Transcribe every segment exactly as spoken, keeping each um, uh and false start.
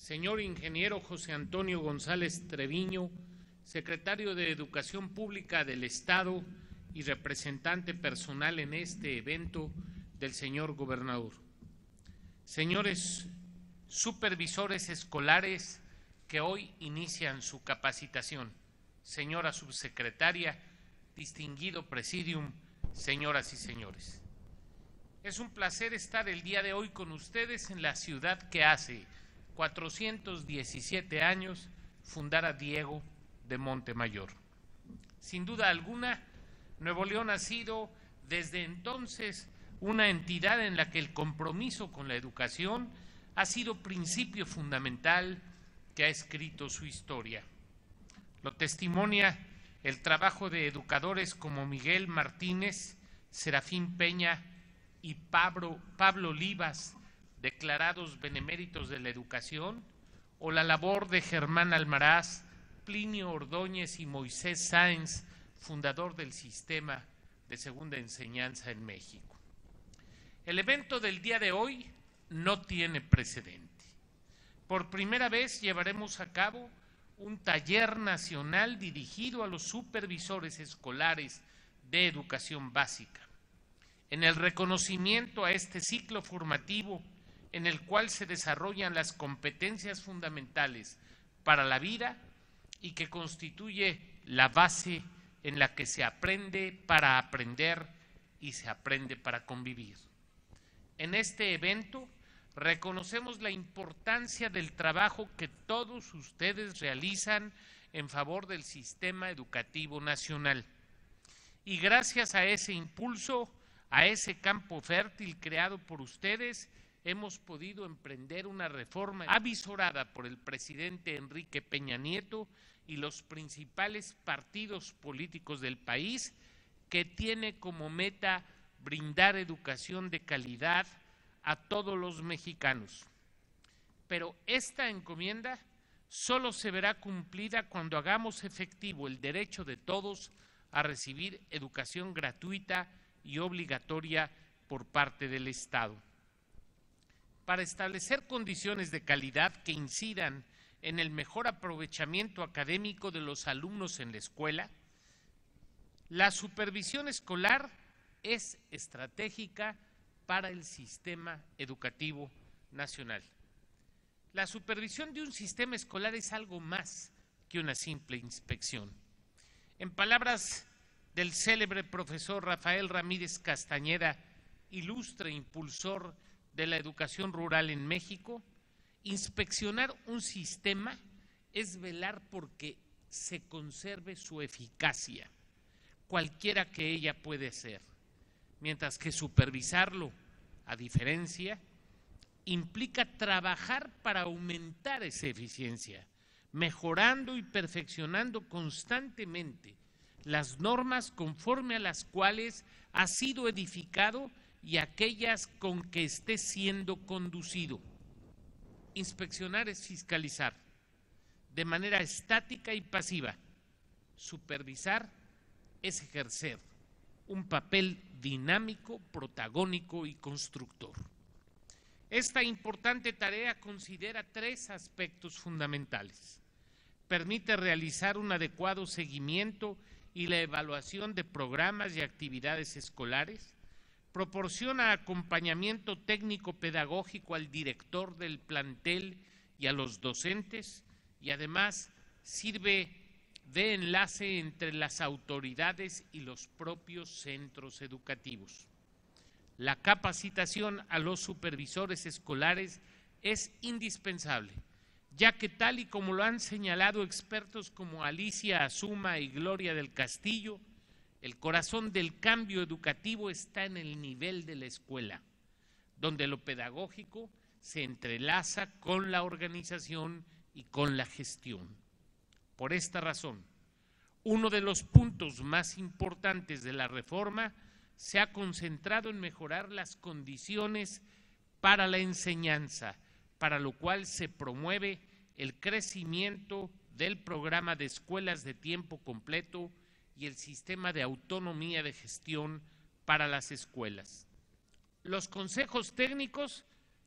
señor ingeniero José Antonio González Treviño, secretario de Educación Pública del Estado y representante personal en este evento del señor gobernador. Señores supervisores escolares que hoy inician su capacitación, señora subsecretaria, distinguido presidium, señoras y señores. Es un placer estar el día de hoy con ustedes en la ciudad que hace cuatrocientos diecisiete años fundara Diego de Montemayor. Sin duda alguna, Nuevo León ha sido desde entonces una entidad en la que el compromiso con la educación ha sido principio fundamental que ha escrito su historia. Lo testimonia el trabajo de educadores como Miguel Martínez, Serafín Peña y Pablo, Pablo Olivas, declarados beneméritos de la educación, o la labor de Germán Almaraz, Plinio Ordóñez y Moisés Sáenz, fundador del sistema de segunda enseñanza en México. El evento del día de hoy no tiene precedente. Por primera vez llevaremos a cabo un taller nacional dirigido a los supervisores escolares de educación básica, en el reconocimiento a este ciclo formativo en el cual se desarrollan las competencias fundamentales para la vida y que constituye la base en la que se aprende para aprender y se aprende para convivir. En este evento reconocemos la importancia del trabajo que todos ustedes realizan en favor del sistema educativo nacional. Y gracias a ese impulso, a ese campo fértil creado por ustedes, hemos podido emprender una reforma avisorada por el presidente Enrique Peña Nieto y los principales partidos políticos del país, que tiene como meta brindar educación de calidad a todos los mexicanos. Pero esta encomienda solo se verá cumplida cuando hagamos efectivo el derecho de todos a recibir educación gratuita y obligatoria por parte del Estado. Para establecer condiciones de calidad que incidan en el mejor aprovechamiento académico de los alumnos en la escuela, la supervisión escolar es estratégica para el sistema educativo nacional. La supervisión de un sistema escolar es algo más que una simple inspección. En palabras del célebre profesor Rafael Ramírez Castañeda, ilustre impulsor de la educación rural en México, inspeccionar un sistema es velar porque se conserve su eficacia, cualquiera que ella puede ser, mientras que supervisarlo, a diferencia, implica trabajar para aumentar esa eficiencia, mejorando y perfeccionando constantemente las normas conforme a las cuales ha sido edificado y aquellas con que esté siendo conducido. Inspeccionar es fiscalizar de manera estática y pasiva. Supervisar es ejercer un papel dinámico, protagónico y constructor. Esta importante tarea considera tres aspectos fundamentales. Permite realizar un adecuado seguimiento y la evaluación de programas y actividades escolares, proporciona acompañamiento técnico-pedagógico al director del plantel y a los docentes, y además sirve de enlace entre las autoridades y los propios centros educativos. La capacitación a los supervisores escolares es indispensable, ya que tal y como lo han señalado expertos como Alicia Azuma y Gloria del Castillo, el corazón del cambio educativo está en el nivel de la escuela, donde lo pedagógico se entrelaza con la organización y con la gestión. Por esta razón, uno de los puntos más importantes de la reforma se ha concentrado en mejorar las condiciones para la enseñanza, para lo cual se promueve el crecimiento del programa de escuelas de tiempo completo y el sistema de autonomía de gestión para las escuelas. Los consejos técnicos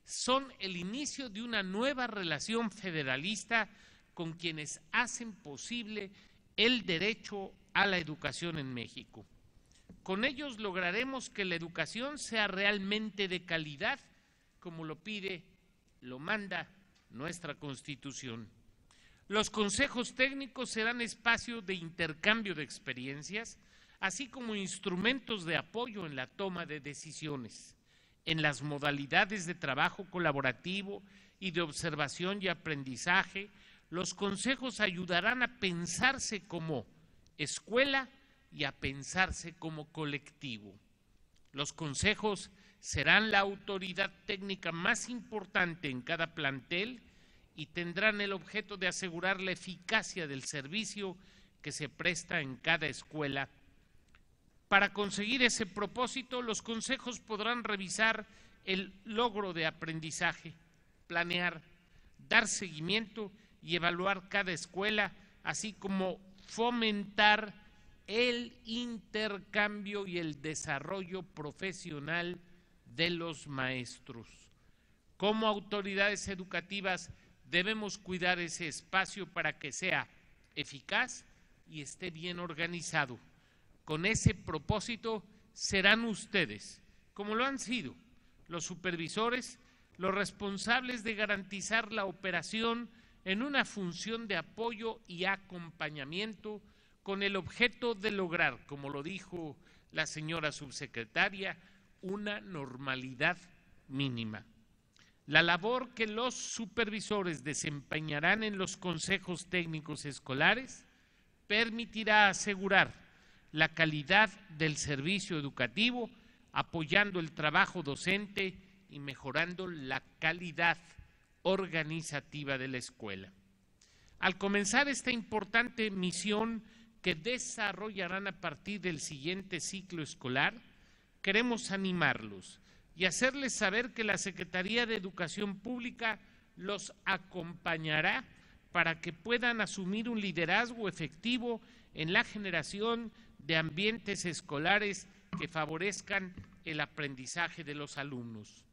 son el inicio de una nueva relación federalista con quienes hacen posible el derecho a la educación en México. Con ellos lograremos que la educación sea realmente de calidad, como lo pide, lo manda nuestra Constitución. Los consejos técnicos serán espacios de intercambio de experiencias, así como instrumentos de apoyo en la toma de decisiones, en las modalidades de trabajo colaborativo y de observación y aprendizaje. Los consejos ayudarán a pensarse como escuela y a pensarse como colectivo. Los consejos serán la autoridad técnica más importante en cada plantel y tendrán el objeto de asegurar la eficacia del servicio que se presta en cada escuela. Para conseguir ese propósito, los consejos podrán revisar el logro de aprendizaje, planear, dar seguimiento y evaluar cada escuela, así como fomentar el intercambio y el desarrollo profesional de los maestros. Como autoridades educativas debemos cuidar ese espacio para que sea eficaz y esté bien organizado. Con ese propósito serán ustedes, como lo han sido, los supervisores, los responsables de garantizar la operación en una función de apoyo y acompañamiento con el objeto de lograr, como lo dijo la señora subsecretaria, una normalidad mínima. La labor que los supervisores desempeñarán en los consejos técnicos escolares permitirá asegurar la calidad del servicio educativo, apoyando el trabajo docente y mejorando la calidad organizativa de la escuela. Al comenzar esta importante misión que desarrollarán a partir del siguiente ciclo escolar, queremos animarlos y hacerles saber que la Secretaría de Educación Pública los acompañará para que puedan asumir un liderazgo efectivo en la generación de ambientes escolares que favorezcan el aprendizaje de los alumnos.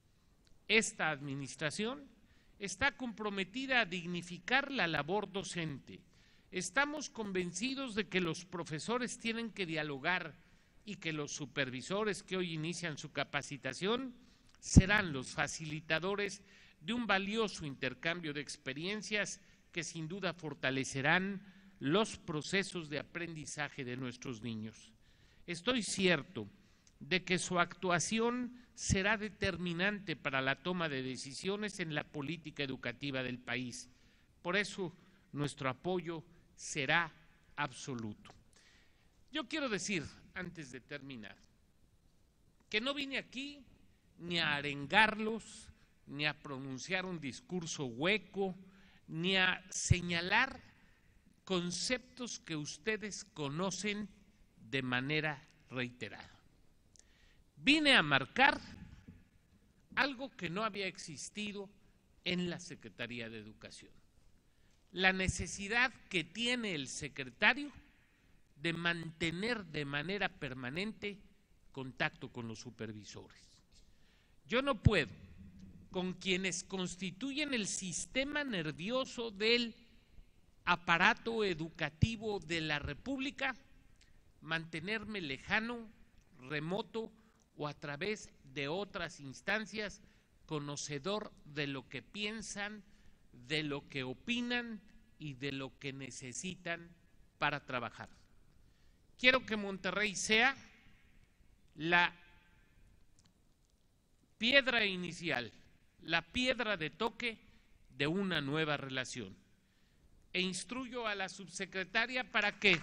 Esta administración está comprometida a dignificar la labor docente. Estamos convencidos de que los profesores tienen que dialogar y que los supervisores que hoy inician su capacitación serán los facilitadores de un valioso intercambio de experiencias que sin duda fortalecerán los procesos de aprendizaje de nuestros niños. Estoy cierto de que su actuación será determinante para la toma de decisiones en la política educativa del país. Por eso, nuestro apoyo será absoluto. Yo quiero decir, antes de terminar, que no vine aquí ni a arengarlos, ni a pronunciar un discurso hueco, ni a señalar conceptos que ustedes conocen de manera reiterada. Vine a marcar algo que no había existido en la Secretaría de Educación. La necesidad que tiene el secretario de mantener de manera permanente contacto con los supervisores. Yo no puedo, con quienes constituyen el sistema nervioso del aparato educativo de la República, mantenerme lejano, remoto o a través de otras instancias, conocedor de lo que piensan, de lo que opinan y de lo que necesitan para trabajar. Quiero que Monterrey sea la piedra inicial, la piedra de toque de una nueva relación. E instruyo a la subsecretaria para que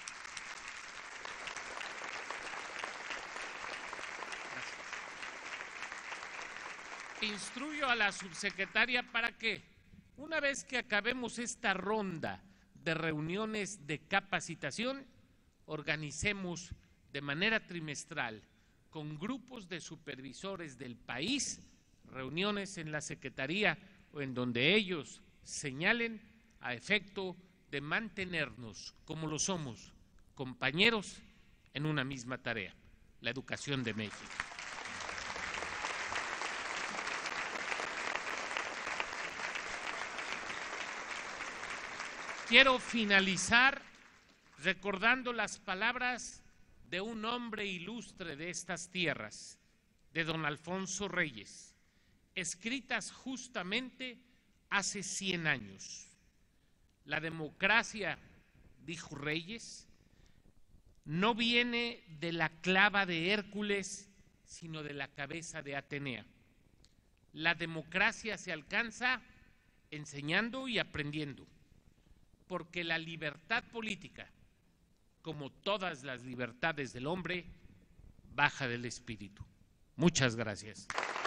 instruyo a la subsecretaria para que una vez que acabemos esta ronda de reuniones de capacitación, organicemos de manera trimestral con grupos de supervisores del país reuniones en la Secretaría o en donde ellos señalen a efecto de mantenernos como lo somos, compañeros en una misma tarea, la educación de México. quiero finalizar recordando las palabras de un hombre ilustre de estas tierras, de don Alfonso Reyes, escritas justamente hace cien años. La democracia, dijo Reyes, no viene de la clava de Hércules, sino de la cabeza de Atenea. La democracia se alcanza enseñando y aprendiendo, porque la libertad política, como todas las libertades del hombre, baja del espíritu. Muchas gracias.